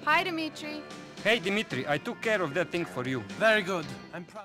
Hi, Dimitri. Hey, Dimitri, I took care of that thing for you. Very good. I'm proud.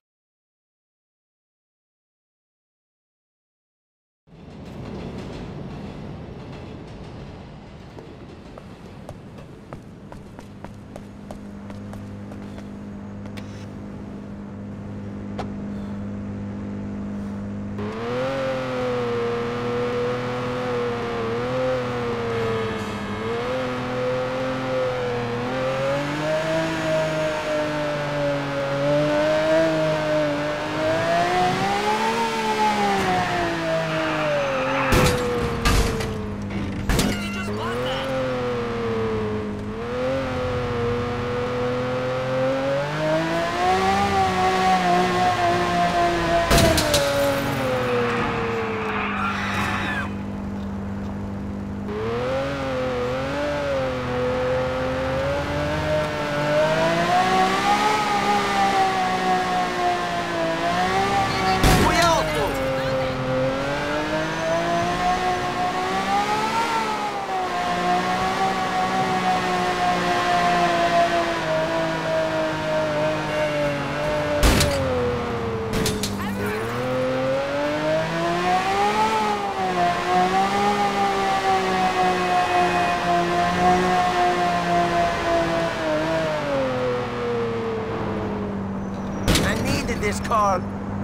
This car.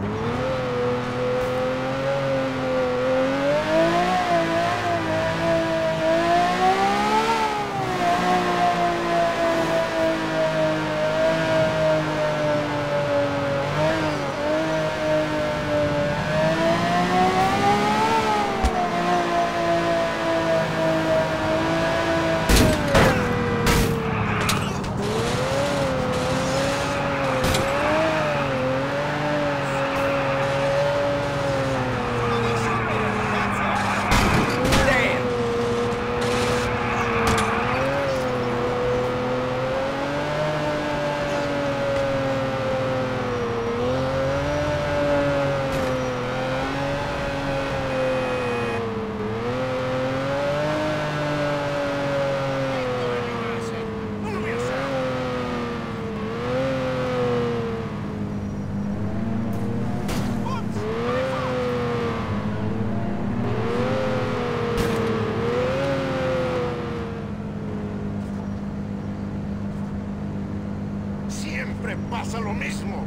Siempre pasa lo mismo.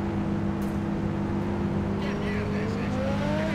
¿Qué mierda es esto?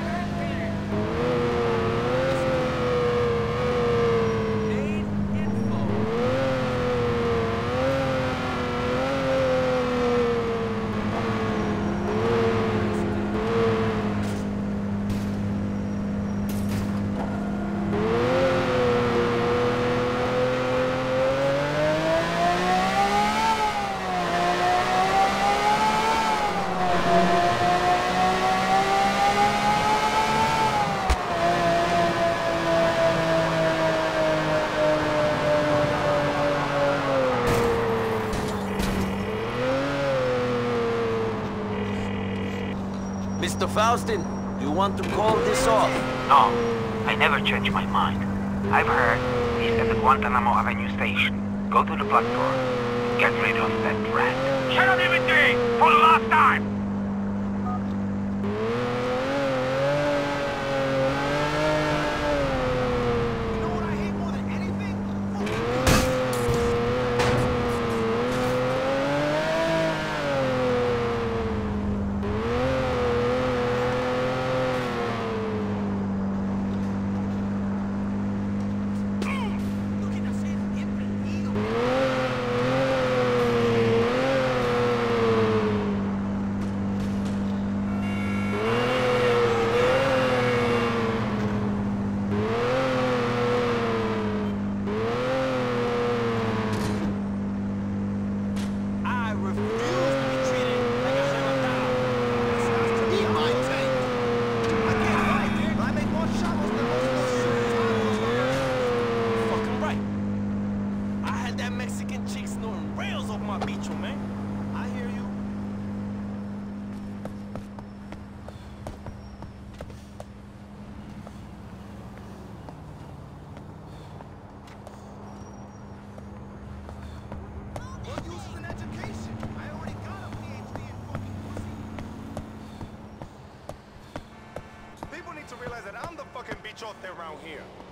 Mr. Faustin, you want to call this off? No, I never change my mind. I've heard he's at the Guantanamo Avenue station. Go to the platform. Get rid of that rat. Shut up, Dimitri! For the last time! each other around here.